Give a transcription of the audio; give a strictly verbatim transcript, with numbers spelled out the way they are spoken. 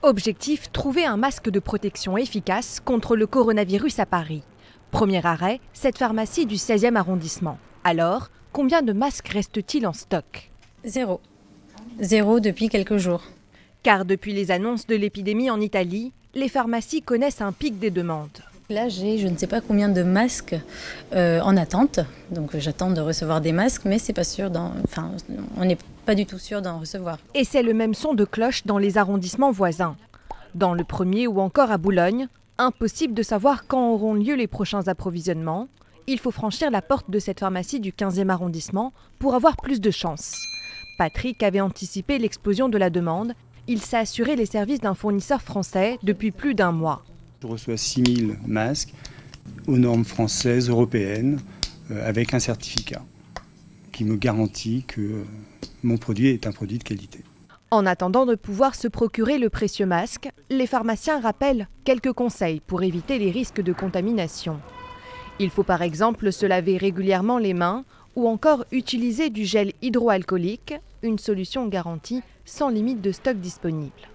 Objectif, trouver un masque de protection efficace contre le coronavirus à Paris. Premier arrêt, cette pharmacie du seizième arrondissement. Alors, combien de masques reste-t-il en stock? Zéro. Zéro depuis quelques jours. Car depuis les annonces de l'épidémie en Italie, les pharmacies connaissent un pic des demandes. Là, j'ai je ne sais pas combien de masques euh, en attente. Donc j'attends de recevoir des masques, mais c'est pas sûr d'en, enfin, on n'est pas du tout sûr d'en recevoir. Et c'est le même son de cloche dans les arrondissements voisins. Dans le premier ou encore à Boulogne, impossible de savoir quand auront lieu les prochains approvisionnements. Il faut franchir la porte de cette pharmacie du quinzième arrondissement pour avoir plus de chance. Patrick avait anticipé l'explosion de la demande. Il s'est assuré les services d'un fournisseur français depuis plus d'un mois. Je reçois six mille masques aux normes françaises, européennes, euh, avec un certificat qui me garantit que euh, mon produit est un produit de qualité. En attendant de pouvoir se procurer le précieux masque, les pharmaciens rappellent quelques conseils pour éviter les risques de contamination. Il faut par exemple se laver régulièrement les mains ou encore utiliser du gel hydroalcoolique, une solution garantie sans limite de stock disponible.